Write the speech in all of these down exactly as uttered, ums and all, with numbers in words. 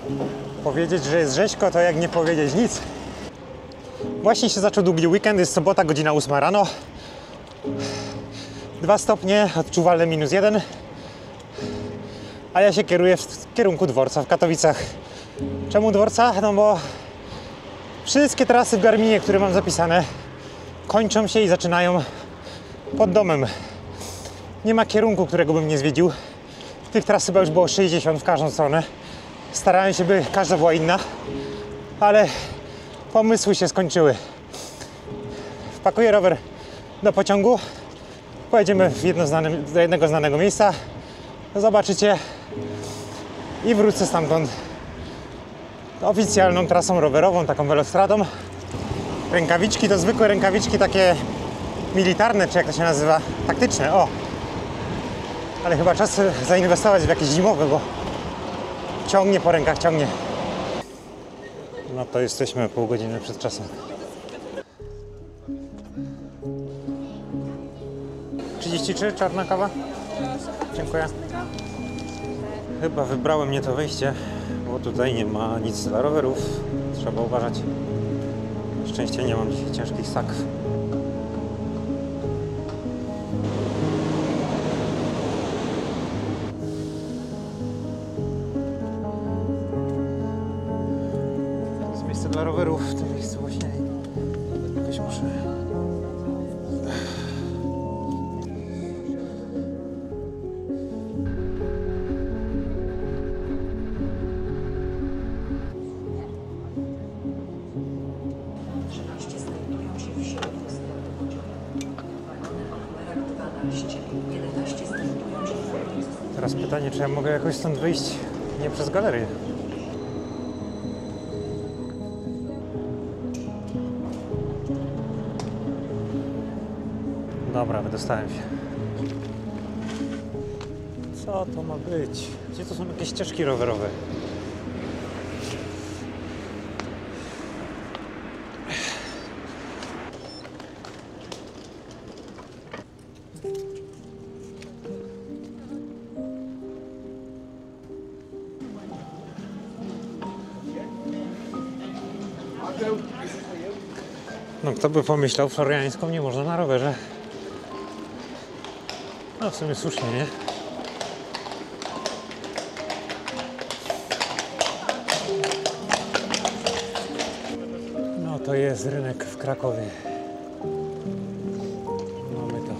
Powiedzieć, że jest rzeźko, to jak nie powiedzieć nic. Właśnie się zaczął długi weekend, jest sobota, godzina ósma rano. Dwa stopnie, odczuwalne minus jeden. A ja się kieruję w kierunku dworca w Katowicach. Czemu dworca? No bo wszystkie trasy w Garminie, które mam zapisane, kończą się i zaczynają pod domem. Nie ma kierunku, którego bym nie zwiedził. Tych tras chyba już było sześćdziesiąt w każdą stronę. Starałem się, by każda była inna, ale pomysły się skończyły. Wpakuję rower do pociągu, pojedziemy w jedno znanym, do jednego znanego miejsca, zobaczycie i wrócę stamtąd oficjalną trasą rowerową, taką velostradą. Rękawiczki to zwykłe rękawiczki takie militarne, czy jak to się nazywa, taktyczne, o! Ale chyba czas zainwestować w jakieś zimowe, bo ciągnie po rękach, ciągnie. No to jesteśmy pół godziny przed czasem. trzydzieści trzy, czarna kawa? Dziękuję. Chyba wybrałem nie to wejście, bo tutaj nie ma nic dla rowerów. Trzeba uważać. Szczęście nie mam dzisiaj ciężkich sak. Jest miejsce dla rowerów w tym miejscu właśnie. Jakoś muszę... Teraz pytanie, czy ja mogę jakoś stąd wyjść nie przez galerię? Dobra, wydostałem się. Co to ma być? Gdzie to są jakieś ścieżki rowerowe? No kto by pomyślał, Floriańską nie można na rowerze. No w sumie słusznie, nie? No to jest rynek w Krakowie. Mamy to.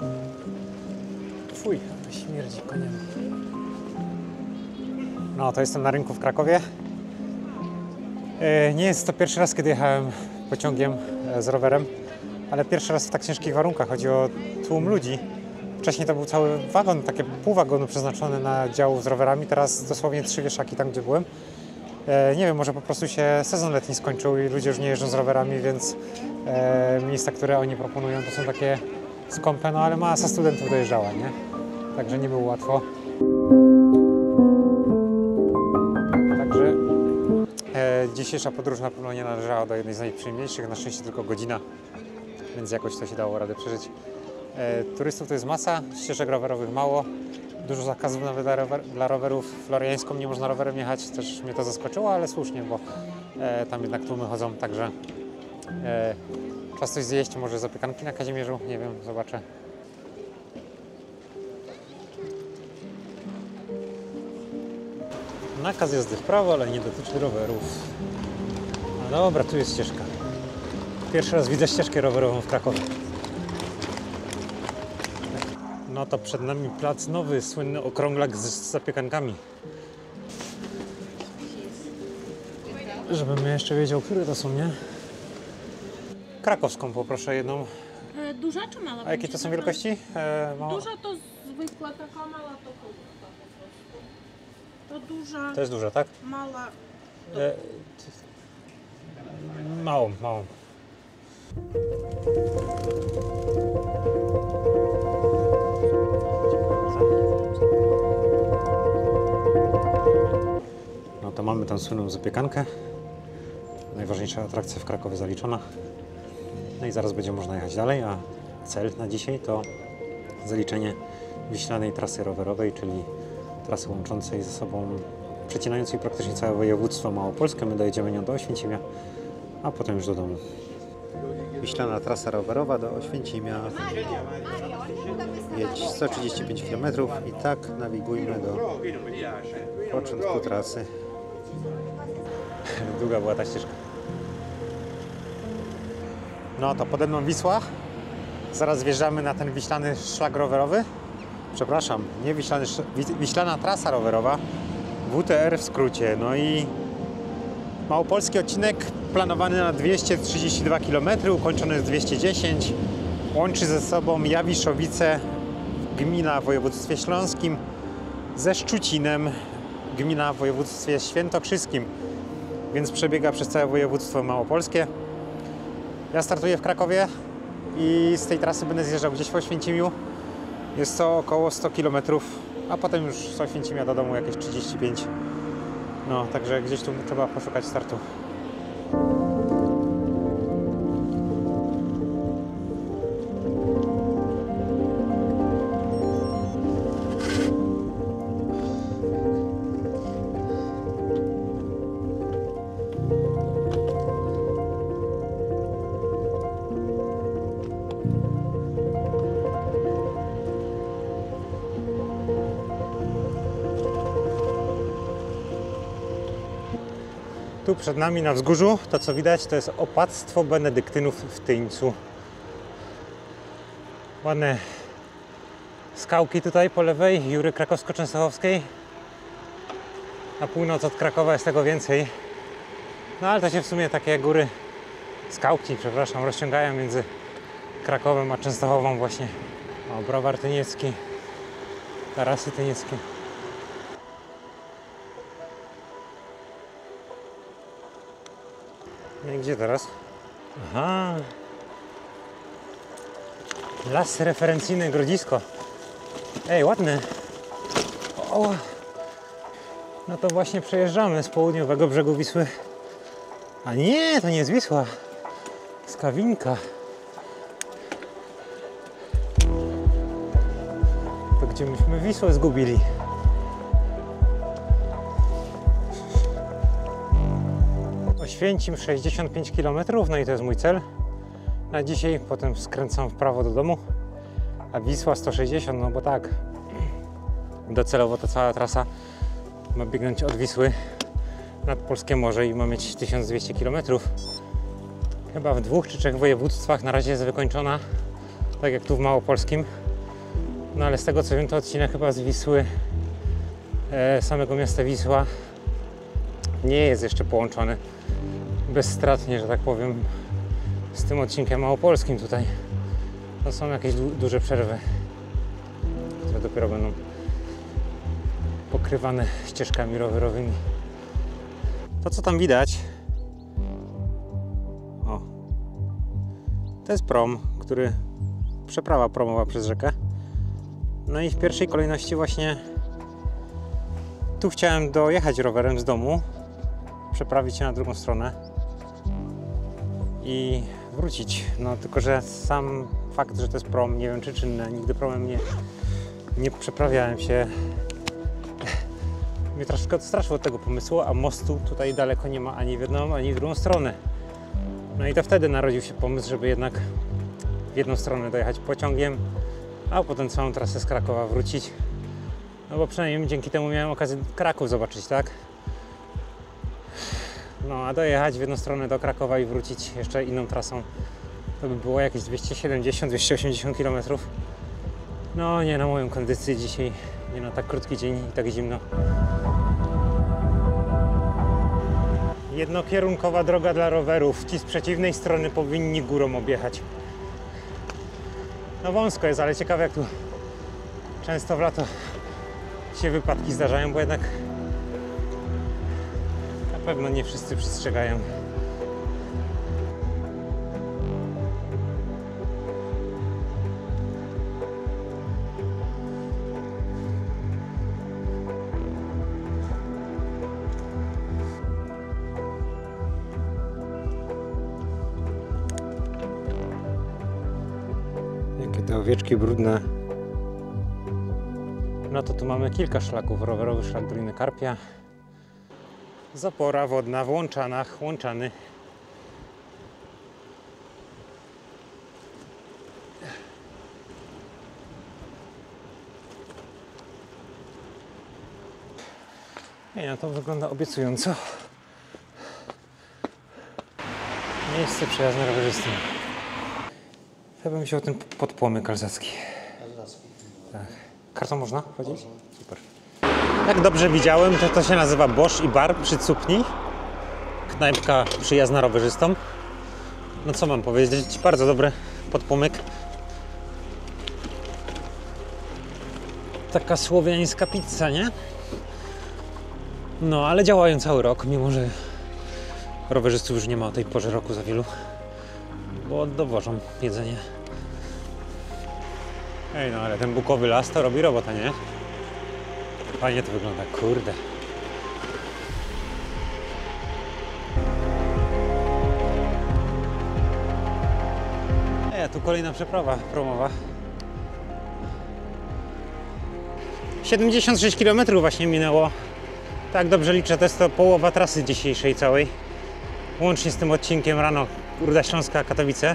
Fuj, to śmierdzi koniem. No to jestem na rynku w Krakowie. Nie jest to pierwszy raz, kiedy jechałem pociągiem z rowerem, ale pierwszy raz w tak ciężkich warunkach. Chodzi o tłum ludzi. Wcześniej to był cały wagon, takie pół wagonu przeznaczone na dział z rowerami, teraz dosłownie trzy wieszaki tam, gdzie byłem. E, nie wiem, może po prostu się sezon letni skończył i ludzie już nie jeżdżą z rowerami, więc e, miejsca, które oni proponują, to są takie skąpe, no ale masa studentów dojeżdżała, nie? Także nie było łatwo. Także e, dzisiejsza podróż na pewno nie należała do jednej z najprzyjemniejszych, na szczęście tylko godzina, więc jakoś to się dało radę przeżyć. E, turystów to jest masa, ścieżek rowerowych mało, dużo zakazów nawet dla, rower, dla rowerów. Floriańską nie można rowerem jechać, też mnie to zaskoczyło, ale słusznie, bo e, tam jednak tłumy chodzą, także e, czas coś zjeść, może zapiekanki na Kazimierzu, nie wiem, zobaczę. Nakaz jazdy w prawo, ale nie dotyczy rowerów. No dobra, tu jest ścieżka. Pierwszy raz widzę ścieżkę rowerową w Krakowie. No to przed nami plac nowy, słynny okrąglak z, z zapiekankami. Żebym ja jeszcze wiedział, które to są, nie? Krakowską poproszę jedną. E, duża czy mała? A jakie to są wielkości? E, mała. Duża to zwykła, taka mała to krótka po prostu. To duża, To jest duża, tak? mała. E, małą, małą. No to mamy tam słynną zapiekankę. Najważniejsza atrakcja w Krakowie zaliczona. No i zaraz będzie można jechać dalej, a cel na dzisiaj to zaliczenie wiślanej trasy rowerowej, czyli trasy łączącej ze sobą przecinającej praktycznie całe województwo małopolskie. My dojedziemy nią do Oświęcimia, a potem już do domu. Wiślana trasa rowerowa do Oświęcimia. Jedź sto trzydzieści pięć kilometrów i tak nawigujmy do początku trasy. Długa była ta ścieżka. No to pode mną Wisła. Zaraz wjeżdżamy na ten wiślany szlak rowerowy. Przepraszam, nie wiślany, wiślana trasa rowerowa. W T R w skrócie. No i małopolski odcinek planowany na dwieście trzydzieści dwa kilometry, ukończony jest dwieście dziesięć. Łączy ze sobą Jawiszowice, gmina w województwie śląskim, ze Szczucinem, gmina w województwie świętokrzyskim, więc przebiega przez całe województwo małopolskie. Ja startuję w Krakowie i z tej trasy będę zjeżdżał gdzieś w Oświęcimiu. Jest to około sto kilometrów, a potem już z Oświęcimia do domu jakieś trzydzieści pięć. No, także gdzieś tu trzeba poszukać startu. Tu przed nami na wzgórzu, to co widać, to jest opactwo benedyktynów w Tyńcu. Ładne skałki tutaj po lewej, Jury Krakowsko-Częstochowskiej. Na północ od Krakowa jest tego więcej. No ale to się w sumie takie góry, skałki, przepraszam, rozciągają między Krakowem a Częstochową właśnie. O, Browar Tyniecki, Tarasy Tynieckie. No i gdzie teraz? Aha. Las referencyjny Grodzisko. Ej, ładny. O. No to właśnie przejeżdżamy z południowego brzegu Wisły. A nie, to nie jest Wisła. Skawinka. To gdzie myśmy Wisłę zgubili? Oświęcim sześćdziesiąt pięć kilometrów, no i to jest mój cel na dzisiaj. Potem skręcam w prawo do domu, a Wisła sto sześćdziesiąt, no bo tak, docelowo ta cała trasa ma biegnąć od Wisły nad Polskie Morze i ma mieć tysiąc dwieście kilometrów. Chyba w dwóch czy trzech województwach na razie jest wykończona, tak jak tu w Małopolskim. No ale z tego co wiem, to odcinek chyba z Wisły, e, samego miasta Wisła, nie jest jeszcze połączony bezstratnie, że tak powiem, z tym odcinkiem małopolskim tutaj. To są jakieś du duże przerwy, które dopiero będą pokrywane ścieżkami rowerowymi. To co tam widać, o, to jest prom, który, przeprawa promowa przez rzekę. No i w pierwszej kolejności właśnie tu chciałem dojechać rowerem z domu, przeprawić się na drugą stronę i wrócić. No tylko, że sam fakt, że to jest prom, nie wiem czy czynne, nigdy promem nie, nie przeprawiałem się, mnie troszkę odstraszył od tego pomysłu, a mostu tutaj daleko nie ma ani w jedną, ani w drugą stronę. No i to wtedy narodził się pomysł, żeby jednak w jedną stronę dojechać pociągiem, a potem całą trasę z Krakowa wrócić. No bo przynajmniej dzięki temu miałem okazję Kraków zobaczyć, tak? No a dojechać w jedną stronę do Krakowa i wrócić jeszcze inną trasą, to by było jakieś dwieście siedemdziesiąt do dwieście osiemdziesiąt kilometrów. No nie na moją kondycję dzisiaj, nie na tak krótki dzień i tak zimno. Jednokierunkowa droga dla rowerów. Ci z przeciwnej strony powinni górą objechać. No wąsko jest, ale ciekawe jak tu często w lato się wypadki zdarzają, bo jednak na pewno nie wszyscy przestrzegają. Jakie te owieczki brudne. No to tu mamy kilka szlaków. Rowerowy szlak Doliny Karpia, Zapora wodna w Łączanach, Łączany. Ej, no to wygląda obiecująco. Miejsce przyjazne rowerzystom. Chyba mi się o ten podpłomyk alzacki. Tak. Kartą można chodzić? Super. Jak dobrze widziałem, to to się nazywa Bosch i Bar przy Cupni. Knajpka przyjazna rowerzystom. No co mam powiedzieć? Bardzo dobry podpłomyk. Taka słowiańska pizza, nie? No, ale działają cały rok, mimo że rowerzystów już nie ma o tej porze roku za wielu, bo dowożą jedzenie. Ej, no ale ten bukowy las to robi robotę, nie? Fajnie to wygląda, kurde. Ej, a tu kolejna przeprawa promowa. siedemdziesiąt sześć kilometrów właśnie minęło. Tak dobrze liczę, to jest to połowa trasy dzisiejszej całej. Łącznie z tym odcinkiem rano Ruda Śląska, Katowice.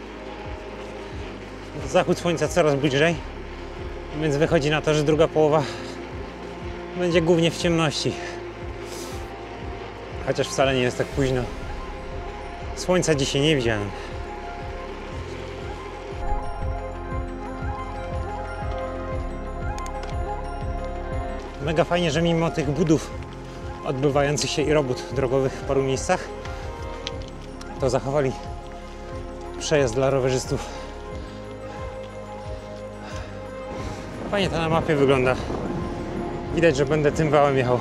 Zachód słońca coraz bliżej, więc wychodzi na to, że druga połowa będzie głównie w ciemności. Chociaż wcale nie jest tak późno. Słońca dzisiaj nie widziałem. Mega fajnie, że mimo tych budów odbywających się i robót drogowych w paru miejscach, to zachowali przejazd dla rowerzystów. Fajnie to na mapie wygląda. Widać, że będę tym wałem jechał.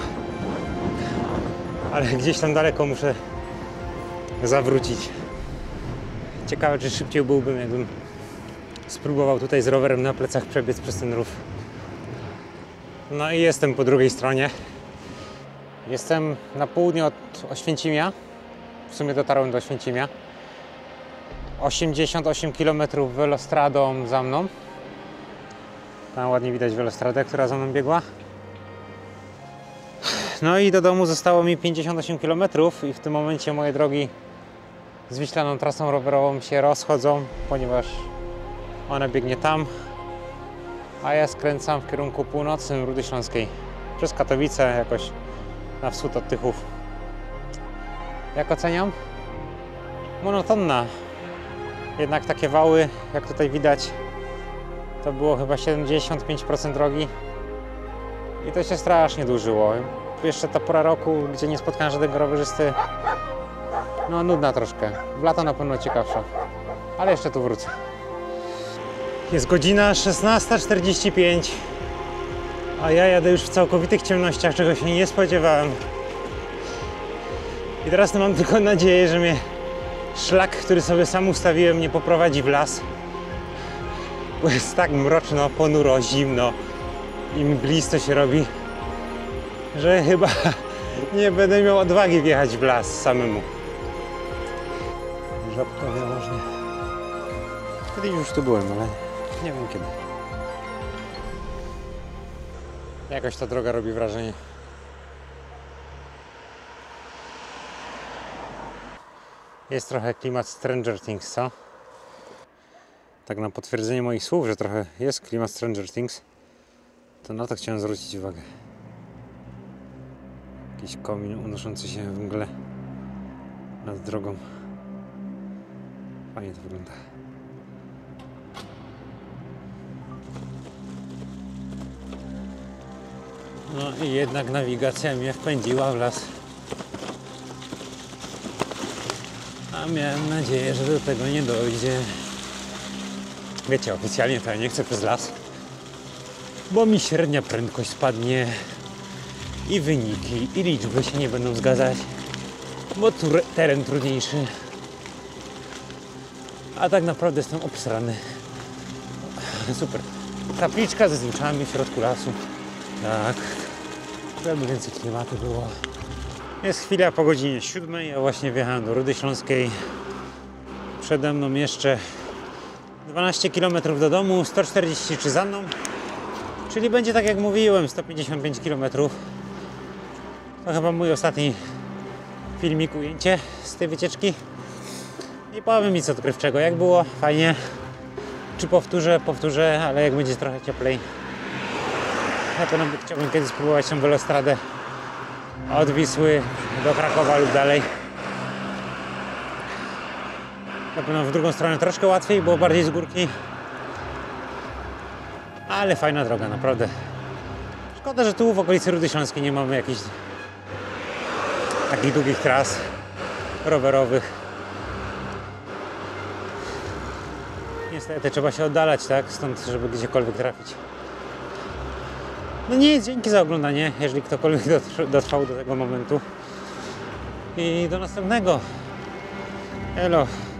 Ale gdzieś tam daleko muszę zawrócić. Ciekawe, czy szybciej byłbym, jakbym spróbował tutaj z rowerem na plecach przebiec przez ten rów. No i jestem po drugiej stronie. Jestem na południe od Oświęcimia. W sumie dotarłem do Oświęcimia. osiemdziesiąt osiem kilometrów welostradą za mną. Tam ładnie widać welostradę, która za mną biegła. No i do domu zostało mi pięćdziesiąt osiem kilometrów i w tym momencie moje drogi z wiślaną trasą rowerową się rozchodzą, ponieważ ona biegnie tam, a ja skręcam w kierunku północnym Rudy Śląskiej przez Katowice, jakoś na wschód od Tychów. Jak oceniam? Monotonna. Jednak takie wały, jak tutaj widać, to było chyba siedemdziesiąt pięć procent drogi i to się strasznie dłużyło. Jeszcze ta pora roku, gdzie nie spotkałem żadnego rowerzysty, no nudna troszkę. W lato na pewno ciekawsza, ale jeszcze tu wrócę. Jest godzina szesnasta czterdzieści pięć, a ja jadę już w całkowitych ciemnościach, czego się nie spodziewałem. I teraz no mam tylko nadzieję, że mnie szlak, który sobie sam ustawiłem, nie poprowadzi w las. Bo jest tak mroczno, ponuro, zimno i mglisto się robi, że chyba nie będę miał odwagi wjechać w las samemu. Żabka wiałożnie. Kiedyś już tu byłem, ale nie wiem kiedy. Jakoś ta droga robi wrażenie. Jest trochę klimat Stranger Things, co? Tak na potwierdzenie moich słów, że trochę jest klimat Stranger Things, to na to chciałem zwrócić uwagę. Jakiś komin unoszący się w mgle nad drogą. Fajnie to wygląda. No i jednak nawigacja mnie wpędziła w las. A miałem nadzieję, że do tego nie dojdzie. Wiecie, oficjalnie to ja nie chcę przez las, bo mi średnia prędkość spadnie i wyniki, i liczby się nie będą zgadzać, bo tu teren trudniejszy. A tak naprawdę jestem obsrany. Super. Kapliczka ze zwyczajami w środku lasu. Tak. Żeby więcej klimatu było. Jest chwila po godzinie siódmej. Ja właśnie wjechałem do Rudy Śląskiej. Przede mną jeszcze dwanaście kilometrów do domu, sto czterdzieści trzy za mną. Czyli będzie tak jak mówiłem, sto pięćdziesiąt pięć kilometrów. To chyba mój ostatni filmik, ujęcie z tej wycieczki i powiem nic odkrywczego, jak było, fajnie. Czy powtórzę, powtórzę, ale jak będzie trochę cieplej, na pewno chciałbym kiedyś spróbować tą Velostradę od Wisły do Krakowa lub dalej. Na pewno w drugą stronę troszkę łatwiej, było bardziej z górki, ale fajna droga, naprawdę. Szkoda, że tu w okolicy Rudy Śląskiej nie mamy jakichś takich długich tras rowerowych. Niestety trzeba się oddalać, tak? Stąd, żeby gdziekolwiek trafić. No nic, dzięki za oglądanie, jeżeli ktokolwiek dotrw- dotrwał do tego momentu. I do następnego. Elo.